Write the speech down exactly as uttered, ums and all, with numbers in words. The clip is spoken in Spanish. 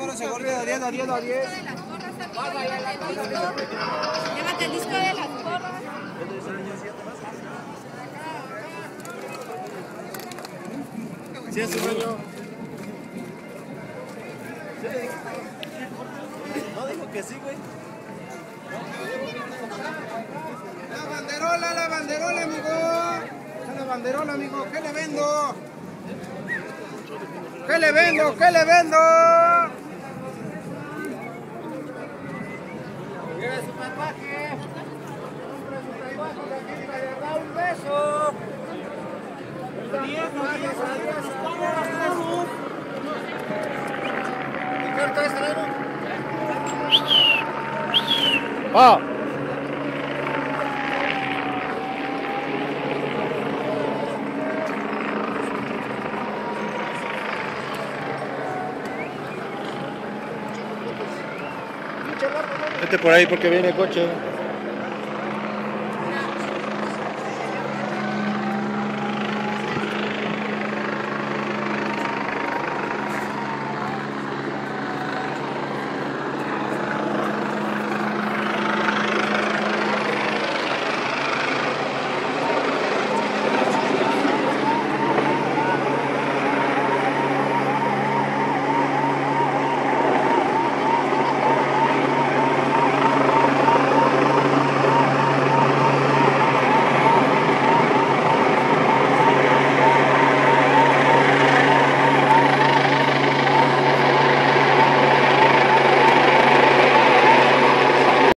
número seguro de diez a diez a diez. Llévate el disco de las porras. Sí, es un año. No, dijo que sí, güey. La banderola, la banderola, amigo. La banderola, amigo. ¿Qué le vendo? ¿Qué le vendo? ¿Qué le vendo? Lleve su tatuaje. Compre su tatuaje de aquí para llevar un beso. diez, diez, diez. Vamos. ¿Y qué traes, traemos? ¡Ah! Vete por ahí porque viene el coche.